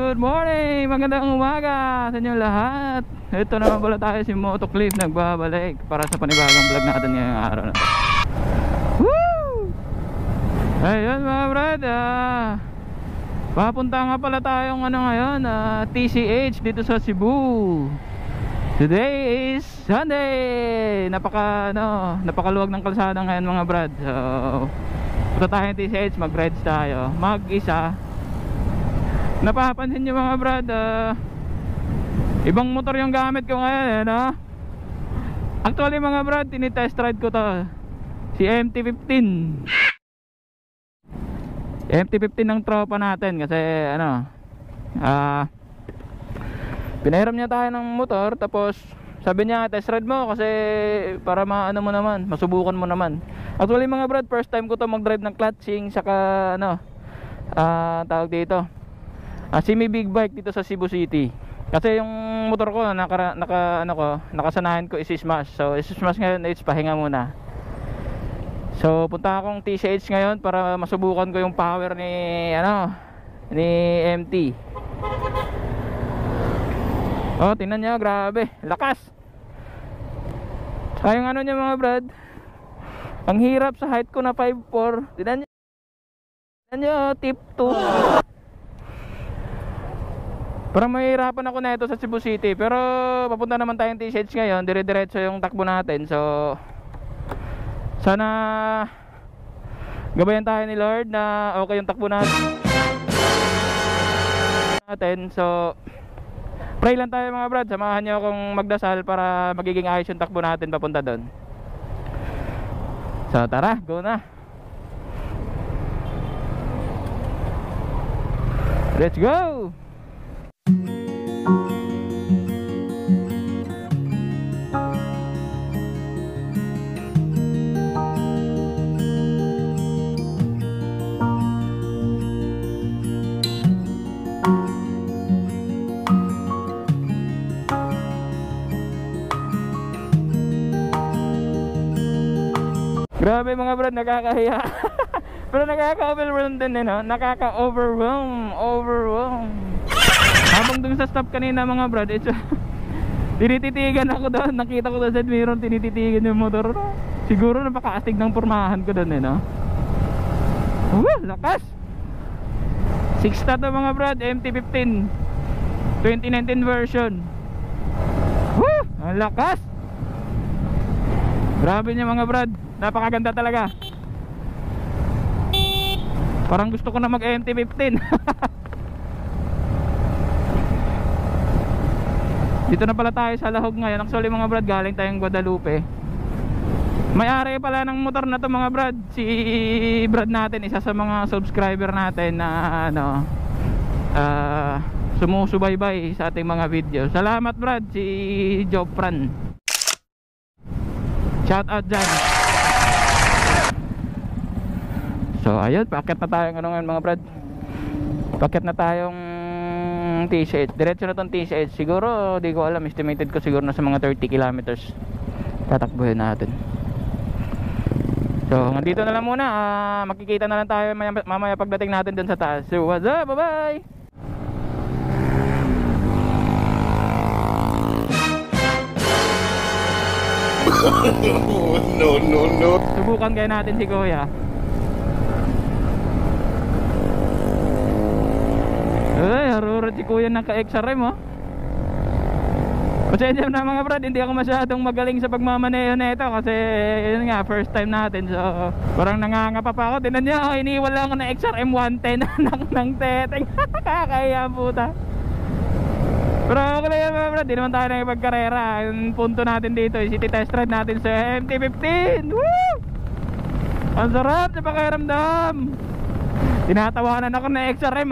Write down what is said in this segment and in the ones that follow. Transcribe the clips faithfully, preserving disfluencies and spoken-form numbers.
good morning! Magandang umaga sa inyo lahat. Ito naman pala tayo, si Motocliff nagbabalik para sa panibagong vlog natin ngayong araw na. Woo! Ayun mga brad, ah, papunta nga pala tayong ano ngayon, ah, T C H dito sa Cebu. Today is Sunday. Napaka ano, napakaluwag ng kalsada ngayon mga brad. So punta tayo T C H, mag-rides tayo mag-isa. Napapansin nyo mga brad, uh, ibang motor yung gamit ko ngayon eh, no? Actually mga brad, tinitest ride ko to, si M T fifteen M T fifteen ng tropa natin. Kasi ano, uh, pinahiram niya tayo ng motor. Tapos sabi niya, test ride mo kasi para maano mo naman, masubukan mo naman. Actually mga brad, first time ko to mag-drive ng clutching. Saka ano, uh, tawag dito Uh, semi big bike dito sa Cebu City. Kasi yung motor ko naka, naka ano ko, nakasanayan ko isi-smash. So isi-smash ngayon is pahinga muna. So punta akong T C H ngayon para masubukan ko yung power ni ano, ni M T. Oh, tingnan niyo, grabe, lakas. Saka yung ano niya mga brad, ang hirap sa height ko na five four. Tingnan niyo. Tingnan niyo, tip two. Parang mahirapan ako na ito sa Cebu City. Pero papunta naman tayong T C H ngayon, dire-diretso yung takbo natin. So sana gabayan tayo ni Lord na okay yung takbo natin. So pray lang tayo mga brad, samahan nyo akong magdasal para magiging ayos yung takbo natin papunta doon. So tara, go na. Let's go! Grabe mga brad, nakakahiya. Pero nakaka-overwhelm din eh, no? Nakaka-overwhelm, overwhelm. Habang dun sa stop kanina mga brad, ito tinititigan ako doon. Nakita ko doon sa mirror, tinititigan yung motor. Siguro napakaastig ng pormahan ko doon eh, no? Uh, lakas! six star to mga brad, M T fifteen twenty nineteen version. Woo! Ang lakas! Grabe niya mga brad, napakaganda talaga. Parang gusto ko na mag M T fifteen. Dito na pala tayo sa Lahog ngayon. Actually mga brad, galing tayong Guadalupe. May-ari pala ng motor na to mga brad, si Brad natin, isa sa mga subscriber natin na ano, uh, sumusubaybay sa ating mga video. Salamat Brad, si Jopran. Shout out dyan. So ayun, paket na tayo ano ngayon mga brad. Paket na tayong T C H. Diretso na tong T C H. Siguro, di ko alam, estimated ko siguro na sa mga thirty kilometers tatakbuhin natin. So nandito na lang muna, uh, makikita na lang tayo mamaya, mamaya pagdating natin dun sa taas. So what's up, bye bye. No, no, no. Subukan kaya natin si Kuya. Ay, harurot si Kuya ng ka-X R M, oh. Pasensya na mga brad, hindi ako masyadong magaling sa pagmamaneho na ito. Kasi yun nga, first time natin. So parang nangangapa pa ako. Tinan nyo, oh, iniwala lang ako na X R M one ten ng, ng teteng. Kakaya puta. Pero okay lang yan mga brad, di naman tayo nakipagkarera. Yung punto natin dito is iti-test ride natin sa M T fifteen. Woo! Ang sarap sa pakiramdam. Tinatawanan ako na X R M.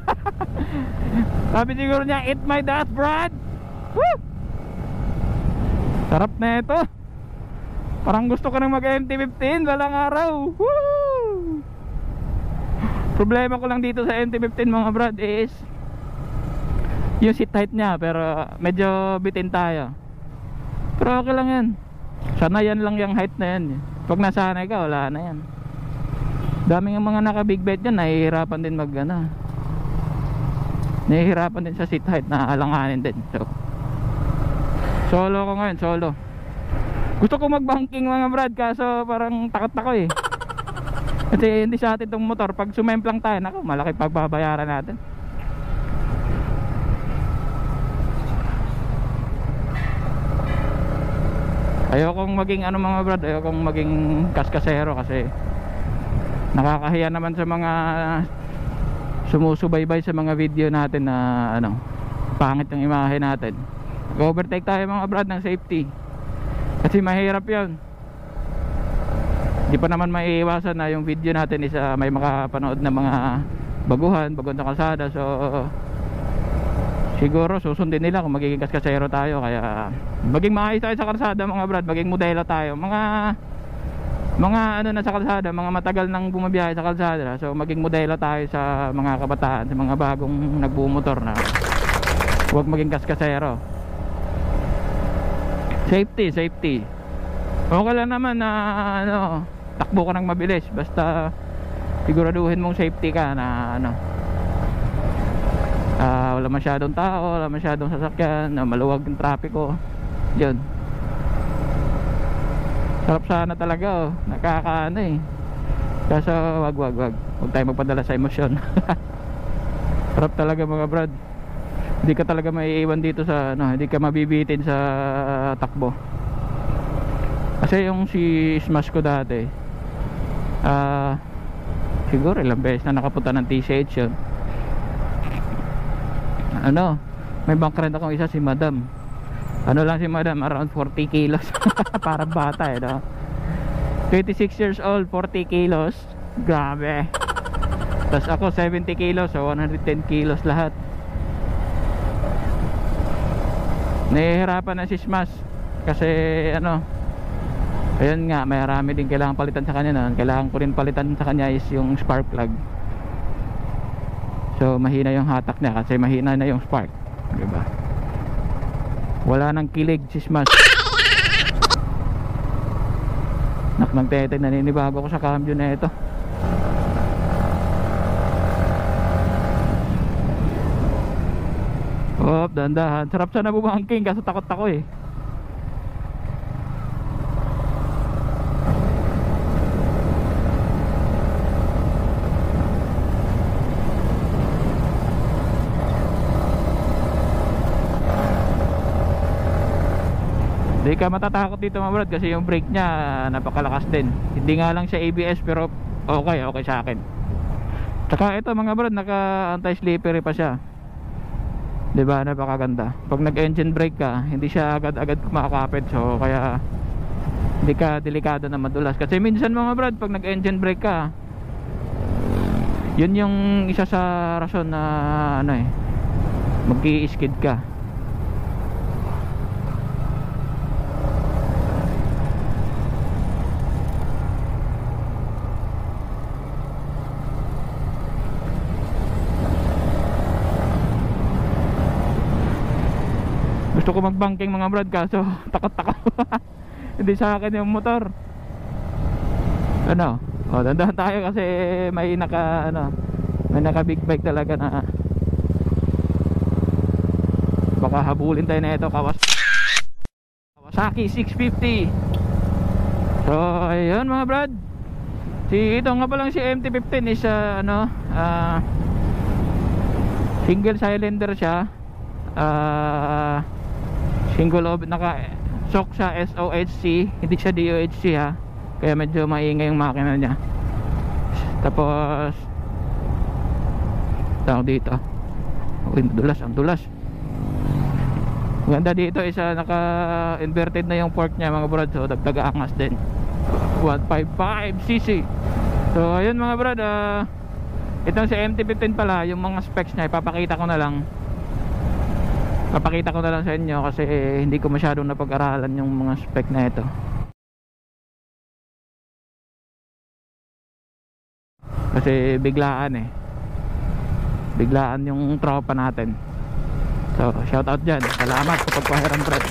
Sabi siguro niya, eat my dust Brad. Woo! Sarap na ito. Parang gusto ko nang mag M T fifteen balang araw. Woo! Problema ko lang dito sa M T fifteen mga brad is yung seat height niya, pero medyo bitin tayo. Pero okay lang yan. Sanayan lang yung height na yan. Pag nasanay ka, wala na yan. Daming mga naka big bed yan, nahihirapan din mag ano. nahihirapan din sa seat height na alanganin din. So solo ko ngayon, solo. Gusto ko mag-banking mga brad, kaso parang takot ako eh. Kasi hindi sa atin itong motor. Pag sumemplang tayo, naku, malaki pagbabayaran natin. Ayokong maging ano mga brad, ayokong maging kaskasero kasi nakakahiya naman sa mga sumusubaybay sa mga video natin na ano, pangit yung imahe natin. Mag-overtake tayo mga brad ng safety, kasi mahirap yun. Di pa naman maiiwasan na yung video natin is uh, may makapanood na mga baguhan, baguhan sa kalsada. So siguro susundin nila kung magiging kaskasero tayo. Kaya maging maayos tayo sa kalsada mga brad, maging modelo tayo. Mga mga ano na sa kalsada, mga matagal nang bumabiyahe sa kalsada. So maging modelo tayo sa mga kabataan, sa mga bagong nagbumotor na huwag maging kaskasero. Safety, safety. Okay lang naman na ano, takbo ka ng mabilis, basta siguraduhin mong safety ka na ano, uh, wala masyadong tao, wala masyadong sasakyan, na maluwag yung trapiko. Yun. Sarap sana talaga oh, nakakaano eh. Kaso wag wag wag Huwag tayo magpadala sa emosyon. Sarap talaga mga brad. Hindi ka talaga maiiwan dito sa ano, hindi ka mabibitin sa takbo. Kasi yung si Smash ko dati, ah uh, siguro ilang beses na nakapunta ng T C H yun. Ano, may bank rent akong isa, si Madam. Ano lang si Madam, around forty kilos. Parang bata eh, no? twenty-six years old, forty kilos. Grabe. Tapos ako seventy kilos, so one hundred ten kilos lahat. Nahihirapan na si Smash kasi ano, ayun nga, may marami din kailangan palitan sa kanya na. Kailangan ko rin palitan sa kanya is yung spark plug. So mahina yung hatak niya kasi mahina na yung spark, diba? Wala nang kilig si Smash. Nak ng tete, naninibago ko sa cambio na ito. Oh, dandahan. Sarap sana bumangking kaso takot ako eh. Hindi ka matatakot dito mga brad kasi yung brake niya napakalakas din. Hindi nga lang siya A B S pero okay, okay sa akin. Tsaka ito mga brad, naka anti-slippery pa siya. Diba, napakaganda. Pag nag-engine brake ka, hindi siya agad-agad kumakapit. So kaya hindi ka delikado na madulas. Kasi minsan mga brad, pag nag-engine brake ka, yun yung isa sa rason na ano eh, mag-i-skid ka. Gusto ko mag-banking mga brad kaso takot-takot. Hindi sa akin yung motor. Ano? O, dandahan tayo kasi may naka ano, may naka big bike talaga na baka habulin tayo na ito. Kawas Kawasaki six fifty. So ayun mga brad, si ito nga pa lang si M T fifteen is uh, ano uh, single cylinder siya. Ah uh, single oven, naka shock siya, S O H C, hindi siya D O H C ha, kaya medyo maingay yung makina niya. Tapos tawag dito, uy, dulas, ang dulas. Maganda dito is uh, naka inverted na yung fork niya mga brad, so dagdag angas din. One fifty-five C C. So ayun mga brad, uh, itong si M T fifteen pala, yung mga specs niya ipapakita ko na lang. Papakita ko na lang sa inyo kasi eh, hindi ko masyadong napag-aralan yung mga spec na ito. Kasi biglaan eh. Biglaan yung tropa natin. So shout out dyan. Salamat sa pagpahiram brad.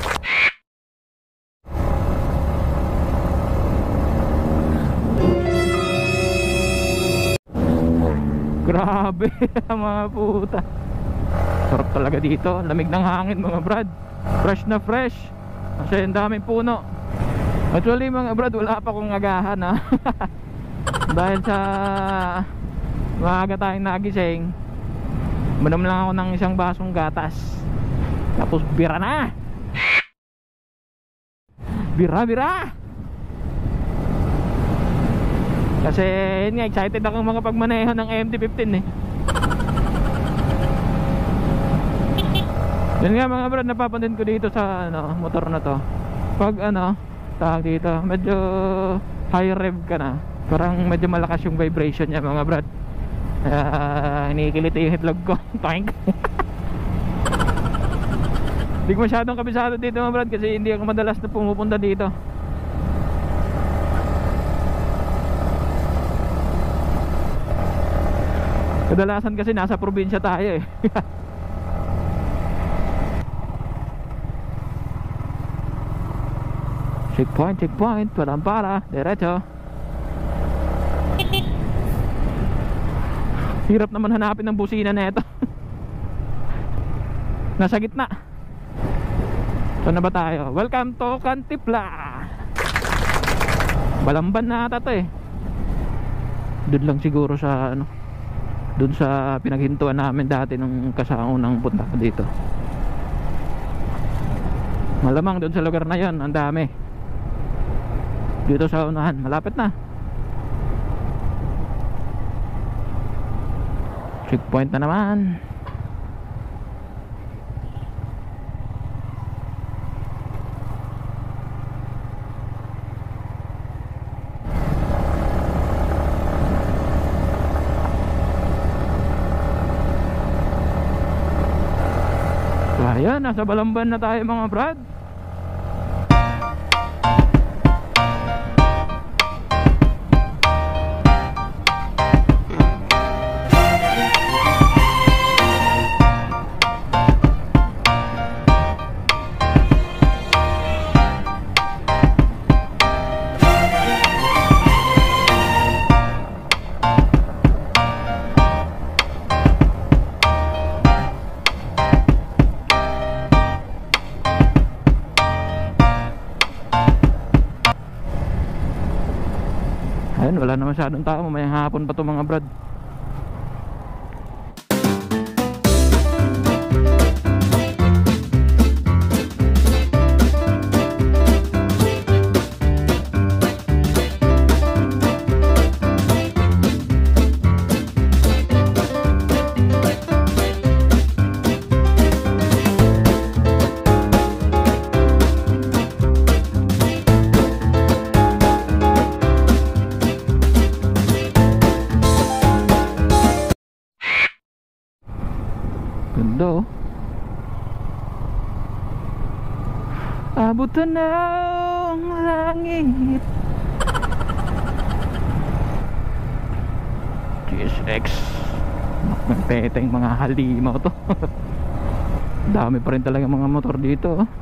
Grabe mga puta. Sarap talaga dito, lamig ng hangin mga brad. Fresh na fresh. Kasi ang daming puno. Actually mga brad, wala pa akong agahan ha. Dahil sa maaga tayong nagising, manom lang ako ng isang basong gatas. Tapos bira na. Bira bira. Kasi yun nga, excited ako mga pagmaneho ng M T fifteen eh. Yun nga mga brad, napapansin ko dito sa ano, motor na to. Pag ano, tawag dito, medyo high rev ka na, parang medyo malakas yung vibration niya mga brad. Uh, Inikilit yung hitlog ko. Tank. Hindi ko masyadong kabisado dito mga brad, kasi hindi ako madalas na pumupunta dito. Kadalasan kasi nasa probinsya tayo eh. Checkpoint, checkpoint, parang para, diretso. Hirap naman hanapin ng busina na ito. Nasa gitna. Saan na ba tayo? Welcome to Cantipla. Balamban na ata to eh. Doon lang siguro sa ano, doon sa pinaghintuan namin dati nung kasaunang punta ko dito. Malamang doon sa lugar na yon ang dami. Dito sa unahan, malapit na. Checkpoint na naman. So ayan, nasa Balamban na tayo mga brad. Ayun, wala na masyadong tao, mamayang hapon pa to mga brad. Ganda oh. Abutan ng langit. G S X. Magteteng mga halimaw to. Dami pa rin talaga mga motor dito oh.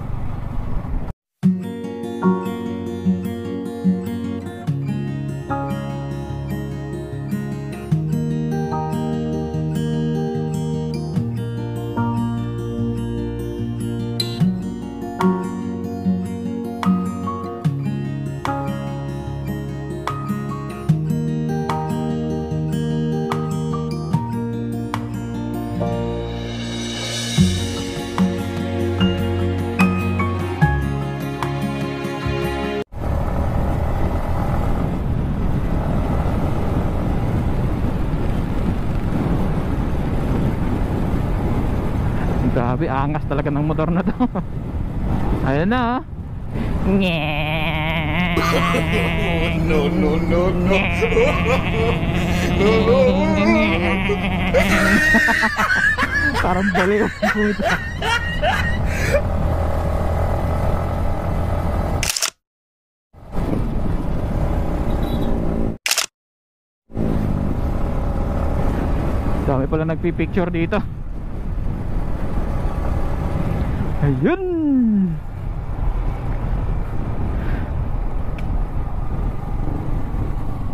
Grabe, angas talaga ng motor na to. Ayan na oh. No, no, no, no. Parang baliw. Dami pala nagpipicture dito. Ayun.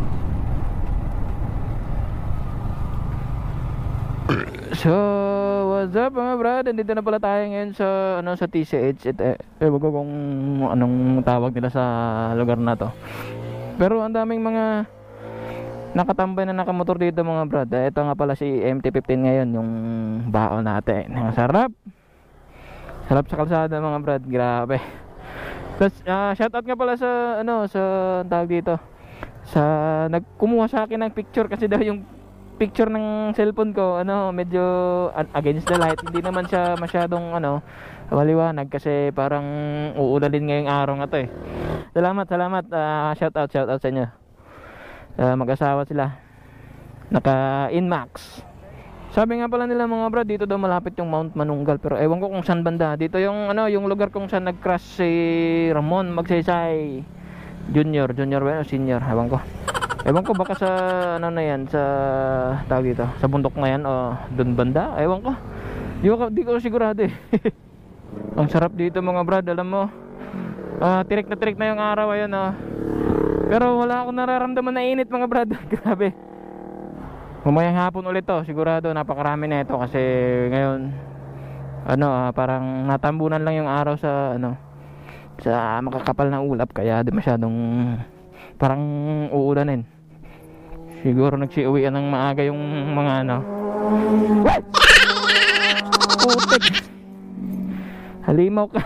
So what's up mga brad? Nandito na pala tayo ngayon sa ano sa T C H. Ito, eh, ewan ko kung anong tawag nila sa lugar na to. Pero ang daming mga nakatambay na nakamotor dito mga brad. Eh, ito nga pala si M T fifteen ngayon, yung baon natin. Ang sarap. Sarap sa kalsada mga brad, grabe. Tapos uh, shoutout nga pala sa ano sa tawag dito. Sa nagkumuha sa akin ng picture kasi daw yung picture ng cellphone ko ano medyo against the light, hindi naman siya masyadong ano maliwanag kasi parang uulan ngayong araw nga to eh. Salamat, salamat. Uh, shout out, shout out sa inyo. Uh, mag-asawa sila. Naka Inmax. Sabi nga pala nila mga brad, dito daw malapit yung Mount Manunggal, pero ewan ko kung saan banda. Dito yung ano yung lugar kung saan nag-crash si Ramon Magsaysay Junior, Junior ba o Senior, ewan ko. Ewan ko baka sa ano na yan, sa tawag dito, sa bundok na yan o doon banda, ewan ko. Di ko, di ko sigurado eh. Ang sarap dito mga brad, alam mo. Uh, tirik na tirik na yung araw ayun oh. Pero wala akong nararamdaman na init mga brad. Grabe. Mamayang hapon ulit to, sigurado napakarami na ito kasi ngayon ano uh, parang natambunan lang yung araw sa ano sa makakapal na ulap kaya di masyadong parang uulanin. Siguro nagsiuwian ng maaga yung mga ano. What? Putik. Halimaw ka.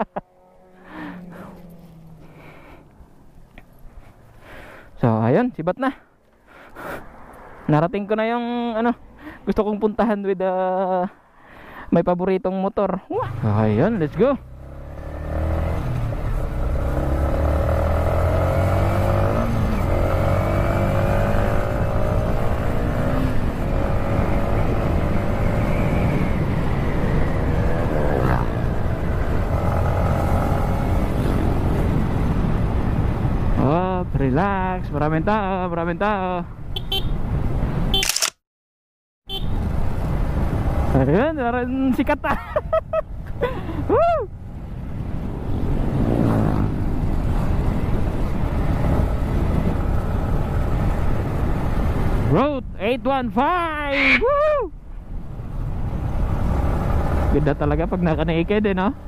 So ayun, sibat na. Narating ko na yung ano gusto kong puntahan with uh, may paboritong motor. Ayun, let's go. Relax, maraming tao, maraming tao. Ayun, naran sikat ah. Woo! Road eight one five. Woo! Ganda talaga pag naka-naked eh, no?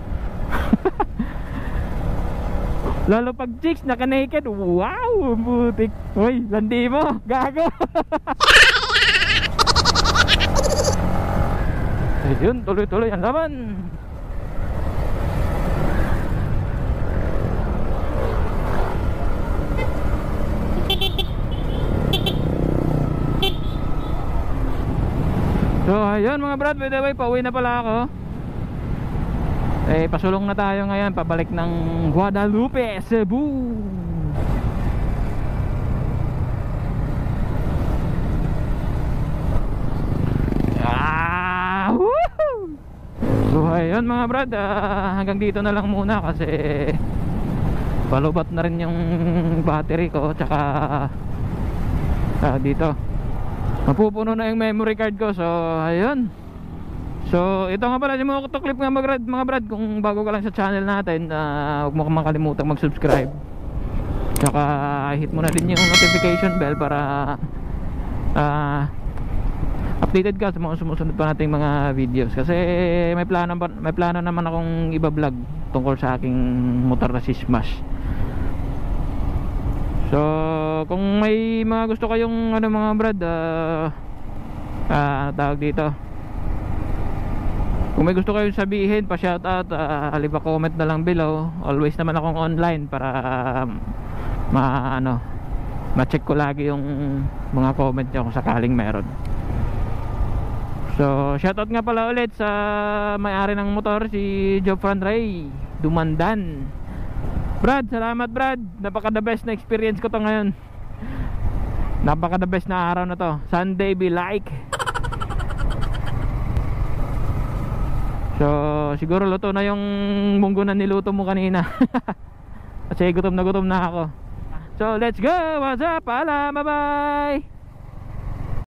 Lalo pag chicks naka-naked, wow, butik. Uy, landi mo, gago. Ayun, tuloy-tuloy ang laban. So, ayun mga brad, by the way, pauwi na pala ako. Eh, pasulong na tayo ngayon, pabalik ng Guadalupe, Cebu. Ah, woohoo! So, ayun mga brad, uh, hanggang dito na lang muna kasi palubat na rin yung battery ko, tsaka uh, dito mapupuno na yung memory card ko. So, ayun. So, ito nga pala, yung mga clip nga mga brad, mga brad, kung bago ka lang sa channel natin, uh, huwag mo makalimutan mag-subscribe. Tsaka hit mo na din yung notification bell para uh, updated ka sa mga sumusunod pa nating mga videos. Kasi may plano, may plano naman akong iba-vlog tungkol sa aking motor na si Smash. So, kung may mga gusto kayong ano mga brad, uh, uh, tawag dito, kung may gusto kayong sabihin, pa-shoutout, uh, leave a comment na lang below. Always naman akong online para uh, ma ano, ma-check ko lagi yung mga comment nyo kung sakaling meron. So, shoutout nga pala ulit sa may-ari ng motor, si Jofran Ray Dumandan. Brad, salamat Brad. Napaka the best na experience ko to ngayon. Napaka the best na araw na to. Sunday be like. So, siguro luto na yung munggo na niluto mo kanina. Kasi gutom na gutom na ako. So, let's go! What's up? Paalam! Bye-bye!